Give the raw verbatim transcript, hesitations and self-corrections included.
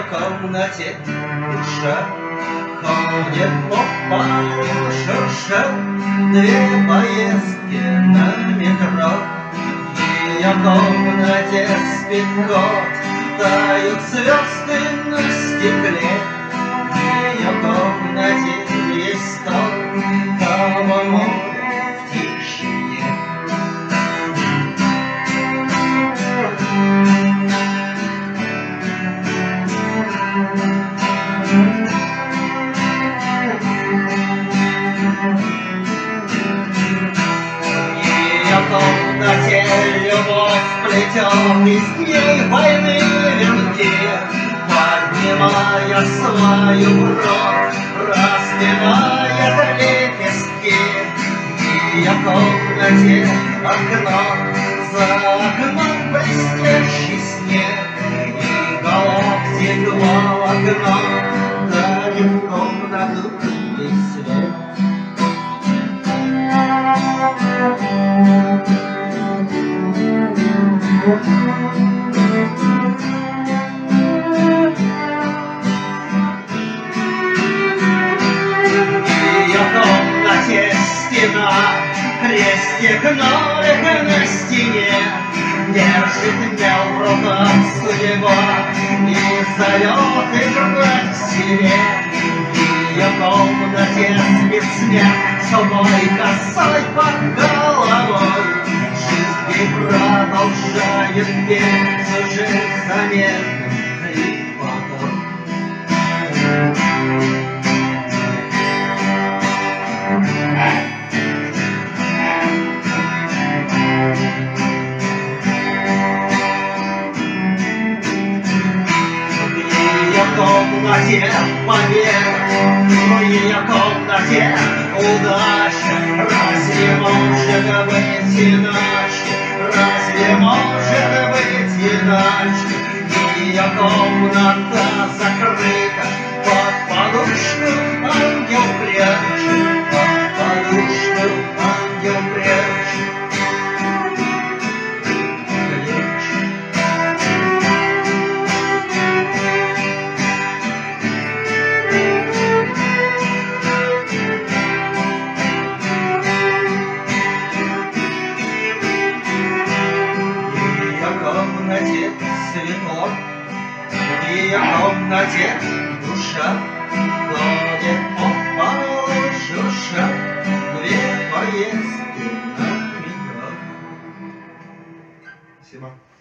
комнате душа ходит по полу, шуршат две поездки на метро. В ее комнате спит кот, тают звезды на стекле. В ее комнате есть стол, того море в тишине. В комнате любовь плетет из дней войны венки, поднимая свою бровь, распевает лепестки. В ее комнате окно, за окном блестящий снег, и галактик волокно дарит в комнату весь свет. В ее комнате стена, крестик нолик на стене, держит мел в руках судьба и зовет играть к себе. В ее комнате спит снег, сумой косой под головой. Жизнь продолжает петь уже заметным хрипотом. В комнате победа, в ее комнате удача. Разве может быть иначе? Разве может быть иначе? Ее комната закрыта, под подушку ангел прячет, под подушку ангел прячет. Светло, в ее комнате душа ходит по полу, шуршат две поездки на метро. Спасибо.